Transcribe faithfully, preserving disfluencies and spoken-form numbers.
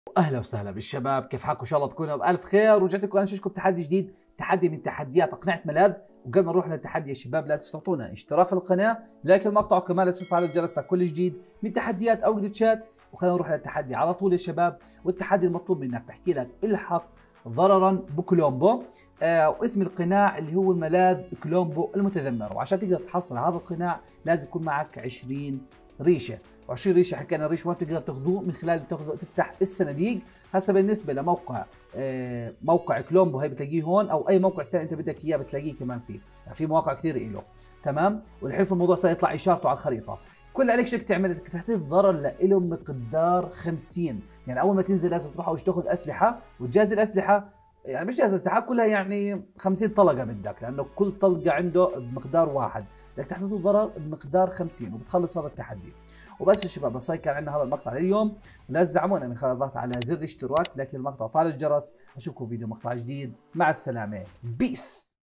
اهلا وسهلا بالشباب، كيف حالكم؟ ان شاء الله تكونوا بالف خير. ورجعت لكم انا شو بتحدي جديد، تحدي من تحديات اقنعه ملاذ. وقبل ما نروح للتحدي يا شباب، لا تنسوا تعطونا اشتراك في القناه، لايك المقطع، وكمان لا تنسوا تفعلوا الجرس لكل جديد من تحديات او جلتشات. وخلينا نروح للتحدي على طول يا شباب. والتحدي المطلوب منك بحكي لك الحق ضررا بكولومبو، آه واسم القناع اللي هو ملاذ كولومبو المتذمر. وعشان تقدر تحصل هذا القناع لازم يكون معك عشرين ريشه، و20 ريشه حكينا الريش وين بتقدر تاخذوه من خلال تاخذ تفتح الصناديق. هسه بالنسبه لموقع آه موقع كولومبو هي بتلاقيه هون، او اي موقع ثاني انت بدك اياه بتلاقيه كمان فيه، يعني في مواقع كثير له. تمام. والحين في الموضوع صار يطلع اشارته على الخريطه. كل اللي عليك شو تعمل، بدك تحديد ضرر له مقدار خمسين. يعني اول ما تنزل لازم تروح اول تاخذ اسلحه وتجهز الاسلحه، يعني مش جهاز اسلحه كلها، يعني خمسين طلقه بدك، لانه كل طلقه عنده بمقدار واحد. بدك تحدد ضرر بمقدار خمسين وبتخلص هذا التحدي. وبس يا شباب، بس هيك كان عندنا هذا المقطع لليوم. ولا تدعمونا من خلال الضغط على زر الاشتراك، لايك للمقطع وفعل الجرس. اشوفكم فيديو مقطع جديد. مع السلامه، بيس.